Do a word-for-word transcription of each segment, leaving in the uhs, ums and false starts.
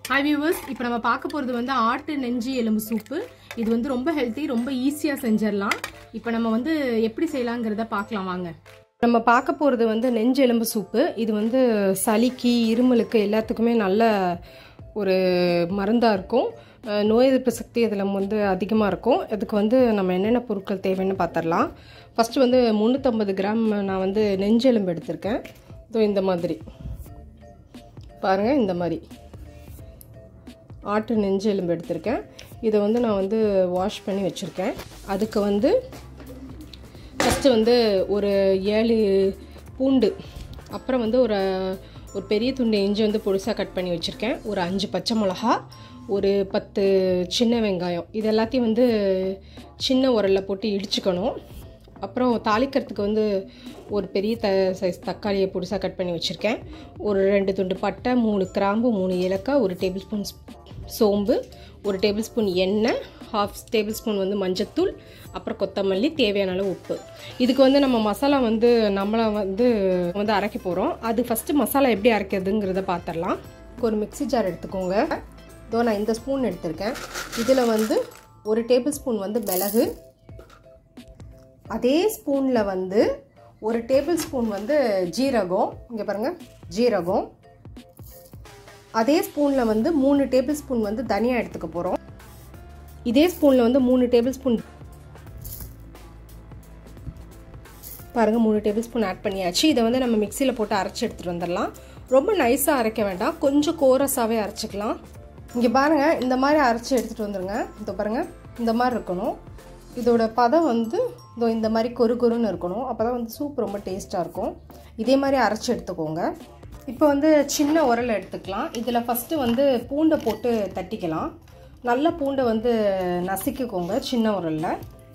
Hi viewers, இப்போ நம்ம பார்க்க போறது வந்து ஆட்டு நெஞ்சு எலும்பு சூப்பு. இது வந்து ரொம்ப ஹெல்தி, ரொம்ப ஈஸியா செஞ்சிரலாம். இப்போ நம்ம வந்து எப்படி செய்யலாம்ங்கறத பார்க்கலாம் வாங்க. நம்ம பார்க்க போறது வந்து நெஞ்சு எலும்பு சூப்பு. இது வந்து சளிக்கு, இருமலுக்கு எல்லாத்துக்குமே நல்ல ஒரு மருந்தா இருக்கும். நோய் எதிர்ப்பு சக்தி இதில் வந்து அதிகமாக இருக்கும். இதுக்கு வந்து நம்ம என்னென்ன பொருட்கள் தேவைன்னு பார்த்துடலாம். ஃபஸ்ட்டு வந்து முந்நூற்றம்பது கிராம் நான் வந்து நெஞ்சு எலும்பு எடுத்திருக்கேன். ஸோ இந்த மாதிரி பாருங்கள், இந்த மாதிரி ஆட்டு நெஞ்சு எலும்பு எடுத்திருக்கேன். இதை வந்து நான் வந்து வாஷ் பண்ணி வச்சுருக்கேன். அதுக்கு வந்து ஃபஸ்ட்டு வந்து ஒரு ஏழு பூண்டு, அப்புறம் வந்து ஒரு ஒரு பெரிய துண்டு இஞ்சி வந்து பொடிசாக கட் பண்ணி வச்சுருக்கேன். ஒரு அஞ்சு பச்சை மிளகா, ஒரு பத்து சின்ன வெங்காயம், இது எல்லாத்தையும் வந்து சின்ன உரலில் போட்டு இடிச்சுக்கணும். அப்புறம் தாளிக்கிறதுக்கு வந்து ஒரு பெரிய த சைஸ் தக்காளியை பொடிசாக கட் பண்ணி வச்சுருக்கேன். ஒரு ரெண்டு துண்டு பட்டை, மூணு கிராம்பு, மூணு ஏலக்காய், ஒரு டேபிள் ஸ்பூன் சோம்பு, ஒரு டேபிள் ஸ்பூன் எண்ணெய், ஹாஃப் டேபிள் ஸ்பூன் வந்து மஞ்சத்தூள், அப்புறம் கொத்தமல்லி, தேவையான அளவு உப்பு. இதுக்கு வந்து நம்ம மசாலா வந்து நம்மளை வந்து வந்து அரைக்க போகிறோம். அது ஃபஸ்ட்டு மசாலா எப்படி அரைக்கிறதுங்கிறத பார்த்துடலாம். ஒரு மிக்சி ஜார் எடுத்துக்கோங்க. இதோ நான் இந்த ஸ்பூன் எடுத்திருக்கேன். இதில் வந்து ஒரு டேபிள் ஸ்பூன் வந்து மிளகு, அதே ஸ்பூனில் வந்து ஒரு டேபிள் ஸ்பூன் வந்து ஜீரகம், இங்கே பாருங்கள் ஜீரகம், அதே ஸ்பூனில் வந்து மூணு டேபிள் ஸ்பூன் வந்து தனியா எடுத்துக்க போகிறோம். இதே ஸ்பூனில் வந்து மூணு டேபிள் ஸ்பூன் பாருங்கள், மூணு டேபிள் ஸ்பூன் ஆட் பண்ணியாச்சு. இதை வந்து நம்ம மிக்சியில் போட்டு அரைச்சி எடுத்துகிட்டு வந்துடலாம். ரொம்ப நைஸாக அரைக்க வேண்டாம், கொஞ்சம் கோரஸாகவே அரைச்சிக்கலாம். இங்கே பாருங்கள், இந்த மாதிரி அரைச்சி எடுத்துகிட்டு வந்துடுங்க. இதோ பாருங்கள், இந்த மாதிரி இருக்கணும். இதோட பதம் வந்து இதோ இந்த மாதிரி கொரு கொருன்னு இருக்கணும். அப்போ தான் வந்து சூப் ரொம்ப டேஸ்ட்டாக இருக்கும். இதே மாதிரி அரைச்சி எடுத்துக்கோங்க. இப்போ வந்து சின்ன உரல் எடுத்துக்கலாம். இதில் ஃபஸ்ட்டு வந்து பூண்டை போட்டு தட்டிக்கலாம். நல்ல பூண்டை வந்து நசுக்கிக்கோங்க சின்ன உரலில்.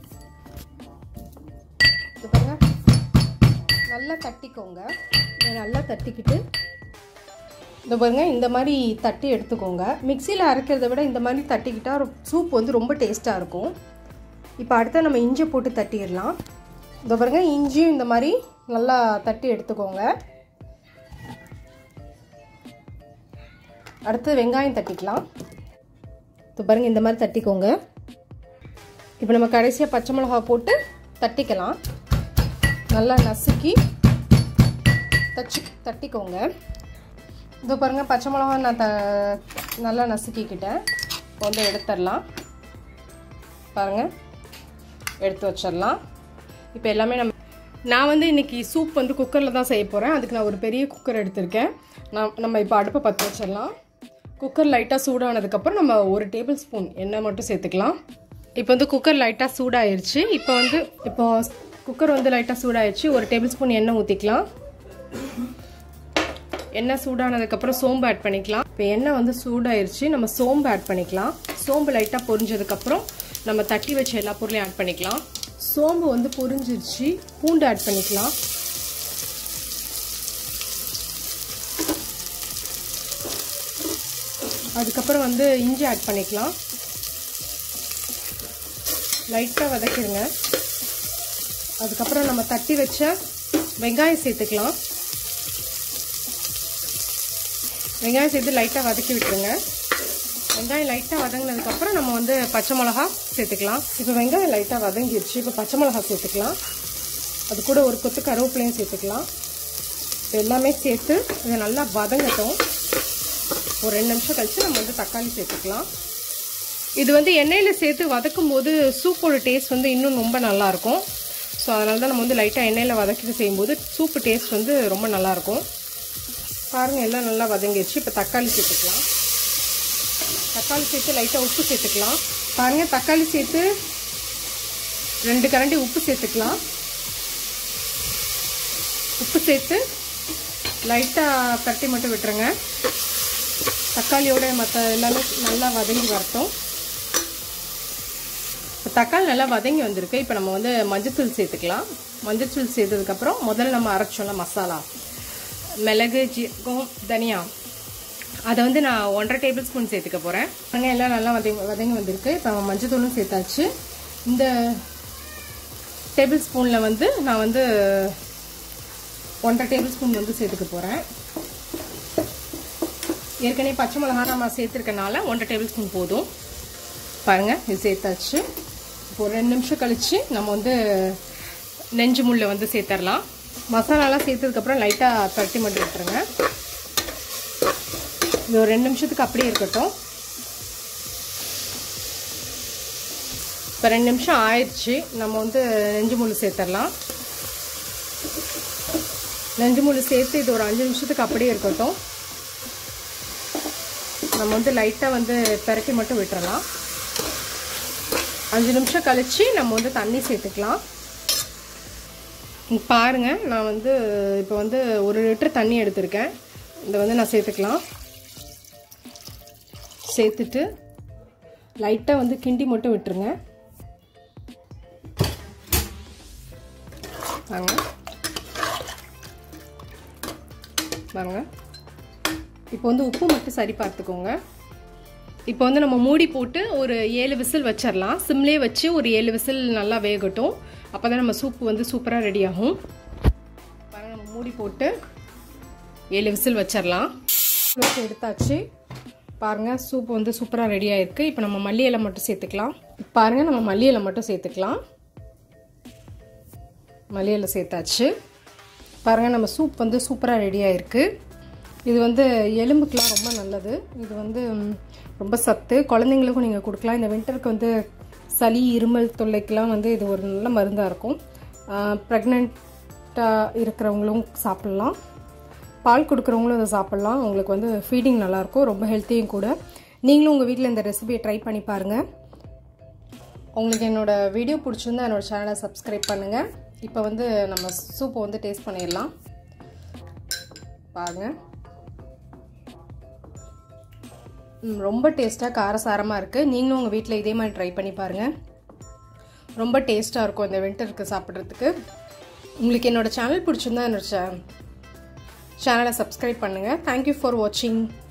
இது பாருங்க, நல்லா தட்டிக்கோங்க. நல்லா தட்டிக்கிட்டு இந்த பாருங்க, இந்த மாதிரி தட்டி எடுத்துக்கோங்க. மிக்சியில் அரைக்கிறத விட இந்த மாதிரி தட்டிக்கிட்டால் சூப் வந்து ரொம்ப டேஸ்ட்டாக இருக்கும். இப்போ அடுத்த நம்ம இஞ்சி போட்டு தட்டிடலாம். இந்த பாருங்க, இஞ்சியும் இந்த மாதிரி நல்லா தட்டி எடுத்துக்கோங்க. அடுத்து வெங்காயம் தட்டிக்கலாம். இப்போ பாருங்கள், இந்த மாதிரி தட்டிக்கோங்க. இப்போ நம்ம கடைசியாக பச்சை மிளகா போட்டு தட்டிக்கலாம். நல்லா நசுக்கி தச்சு தட்டிக்கோங்க. இதோ பாருங்கள், பச்சை மிளகா நான் த நல்லா நசுக்கிக்கிட்டேன். இப்போ வந்து எடுத்துடலாம். பாருங்கள், எடுத்து வச்சிடலாம். இப்போ எல்லாமே நம்ம நான் வந்து இன்றைக்கி சூப் வந்து குக்கரில் தான் செய்ய போகிறேன். அதுக்கு நான் ஒரு பெரிய குக்கர் எடுத்திருக்கேன். நான் நம்ம இப்போ அடுப்பை பற்ற வச்சிடலாம். குக்கர் லைட்டாக சூடானதுக்கப்புறம் நம்ம ஒரு டேபிள் ஸ்பூன் எண்ணெய் மட்டும் சேர்த்துக்கலாம். இப்போ வந்து குக்கர் லைட்டாக சூடாயிருச்சு. இப்போ வந்து இப்போ குக்கர் வந்து லைட்டாக சூடாயிருச்சு. ஒரு டேபிள் ஸ்பூன் எண்ணெய் ஊற்றிக்கலாம். எண்ணெய் சூடானதுக்கப்புறம் சோம்பு ஆட் பண்ணிக்கலாம். இப்போ எண்ணெய் வந்து சூடாயிருச்சு, நம்ம சோம்பு ஆட் பண்ணிக்கலாம். சோம்பு லைட்டாக பொரிஞ்சதுக்கப்புறம் நம்ம தட்டி வச்ச எல்லா பொருளையும் ஆட் பண்ணிக்கலாம். சோம்பு வந்து பொரிஞ்சிருச்சு, பூண்டு ஆட் பண்ணிக்கலாம். அதுக்கப்புறம் வந்து இஞ்சி ஆட் பண்ணிக்கலாம். லைட்டாக வதக்கிடுங்க. அதுக்கப்புறம் நம்ம தட்டி வச்ச வெங்காயம் சேர்த்துக்கலாம். வெங்காயம் சேர்த்து லைட்டாக வதக்கி விட்டுருங்க. வெங்காயம் லைட்டாக வதங்கினதுக்கப்புறம் நம்ம வந்து பச்சை மிளகா சேர்த்துக்கலாம். இப்போ வெங்காயம் லைட்டாக வதங்கிடுச்சு. இப்போ பச்சை மிளகா சேர்த்துக்கலாம். அது கூட ஒரு கொத்து கருவேப்பிலையும் சேர்த்துக்கலாம். இப்போ எல்லாமே சேர்த்து இதை நல்லா வதங்கட்டும். ஒரு ரெண்டு நிமிஷம் கழித்து நம்ம வந்து தக்காளி சேர்த்துக்கலாம். இது வந்து எண்ணெயில் சேர்த்து வதக்கும் போது சூப்போட டேஸ்ட் வந்து இன்னும் ரொம்ப நல்லாயிருக்கும். ஸோ அதனால தான் நம்ம வந்து லைட்டாக எண்ணெயில் வதக்கிட்டு செய்யும்போது சூப்பு டேஸ்ட் வந்து ரொம்ப நல்லாயிருக்கும். பாருங்கள், எல்லாம் நல்லா வதங்கிடுச்சு. இப்போ தக்காளி சேர்த்துக்கலாம். தக்காளி சேர்த்து லைட்டாக உப்பு சேர்த்துக்கலாம். பாருங்கள், தக்காளி சேர்த்து ரெண்டு கரண்டி உப்பு சேர்த்துக்கலாம். உப்பு சேர்த்து லைட்டாக கட்டி மட்டும் விட்டுருங்க. தக்காளியோட மற்ற எல்லாமே நல்லா வதங்கி வரட்டும். இப்போ தக்காளி நல்லா வதங்கி வந்திருக்கு. இப்போ நம்ம வந்து மஞ்சத்தூள் சேர்த்துக்கலாம். மஞ்சத்தூள் சேர்த்ததுக்கப்புறம் முதல்ல நம்ம அரைச்சோம்ல மசாலா, மிளகு, ஜீரகம், தனியா, அதை வந்து நான் ஒன்றரை டேபிள் ஸ்பூன் சேர்த்துக்க போகிறேன். அங்கே எல்லாம் நல்லா வதங்கி வதங்கி வந்திருக்கு. இப்போ மஞ்சத்தூளும் சேர்த்தாச்சு. இந்த டேபிள் ஸ்பூனில் வந்து நான் வந்து ஒன்றரை டேபிள் ஸ்பூன் வந்து சேர்த்துக்க போகிறேன். ஏற்கனவே பச்சை மிளகா நம்ம சேர்த்துருக்கனால ஒன்றரை டேபிள் ஸ்பூன் போதும். பாருங்கள், இது சேர்த்தாச்சு. இப்போ ஒரு ரெண்டு நிமிஷம் கழித்து நம்ம வந்து நெஞ்சு முள்ளை வந்து சேர்த்துடலாம். மசாலாலாம் சேர்த்ததுக்கப்புறம் லைட்டாக பரட்டி மட்டும் விட்டுருங்க. இது ஒரு ரெண்டு நிமிஷத்துக்கு அப்படியே இருக்கட்டும். இப்போ ரெண்டு நிமிஷம் ஆயிடுச்சு. நம்ம வந்து நெஞ்சு முள்ளு சேர்த்துடலாம். நெஞ்சு முள்ளு சேர்த்து இது ஒரு அஞ்சு நிமிஷத்துக்கு அப்படியே இருக்கட்டும். நம்ம வந்து லைட்டாக வந்து பரட்டி மட்டும் விட்டுறலாம். அஞ்சு நிமிஷம் கழித்து நம்ம வந்து தண்ணி சேர்த்துக்கலாம். பாருங்கள், நான் வந்து இப்போ வந்து ஒரு லிட்டர் தண்ணி எடுத்திருக்கேன். இதை வந்து நான் சேர்த்துக்கலாம். சேர்த்துட்டு லைட்டாக வந்து கிண்டி மட்டும் விட்டுருங்க. வாங்க வாங்க இப்போ வந்து உப்பு மட்டும் சரி பார்த்துக்கோங்க. இப்போ வந்து நம்ம மூடி போட்டு ஒரு ஏழு விசில் வச்சிடலாம். சிம்லேயே வச்சு ஒரு ஏழு விசில் நல்லா வேகட்டும். அப்போ தான் நம்ம சூப்பு வந்து சூப்பராக ரெடி ஆகும். பாருங்கள், நம்ம மூடி போட்டு ஏழு விசில் வச்சிடலாம். எடுத்தாச்சு. பாருங்கள், சூப்பு வந்து சூப்பராக ரெடி ஆகிருக்கு. இப்போ நம்ம மல்லி இலை மட்டும் சேர்த்துக்கலாம். பாருங்கள், நம்ம மல்லி இலை மட்டும் சேர்த்துக்கலாம். மல்லி இலை சேர்த்தாச்சு. பாருங்கள், நம்ம சூப் வந்து சூப்பராக ரெடி ஆகிருக்கு. இது வந்து எலும்புக்கெலாம் ரொம்ப நல்லது. இது வந்து ரொம்ப சத்து. குழந்தைங்களுக்கும் நீங்கள் கொடுக்கலாம். இந்த வின்டருக்கு வந்து சளி இருமல் தொல்லைக்கெலாம் வந்து இது ஒரு நல்ல மருந்தாக இருக்கும். ப்ரெக்னெண்ட்டாக இருக்கிறவங்களும் சாப்பிட்லாம். பால் கொடுக்குறவங்களும் அதை சாப்பிட்லாம். உங்களுக்கு வந்து ஃபீடிங் நல்லாயிருக்கும். ரொம்ப ஹெல்த்தியும் கூட. நீங்களும் உங்கள் வீட்டில் இந்த ரெசிபியை ட்ரை பண்ணி பாருங்கள். உங்களுக்கு என்னோடய வீடியோ பிடிச்சிருந்தா என்னோடய சேனலை சப்ஸ்கிரைப் பண்ணுங்கள். இப்போ வந்து நம்ம சூப்பை வந்து டேஸ்ட் பண்ணிடலாம். பாருங்கள், ரொம்ப டேஸ்ட்டாக காரசாரமாக இருக்குது. நீங்களும் உங்கள் வீட்டில் இதே மாதிரி ட்ரை பண்ணி பாருங்கள். ரொம்ப டேஸ்ட்டாக இருக்கும் இந்த வின்டருக்கு சாப்பிட்றதுக்கு. உங்களுக்கு என்னோடய சேனல் பிடிச்சிருந்தா என்னோட சேனலை சப்ஸ்கிரைப் பண்ணுங்கள். தேங்க்யூ ஃபார் வாட்சிங்.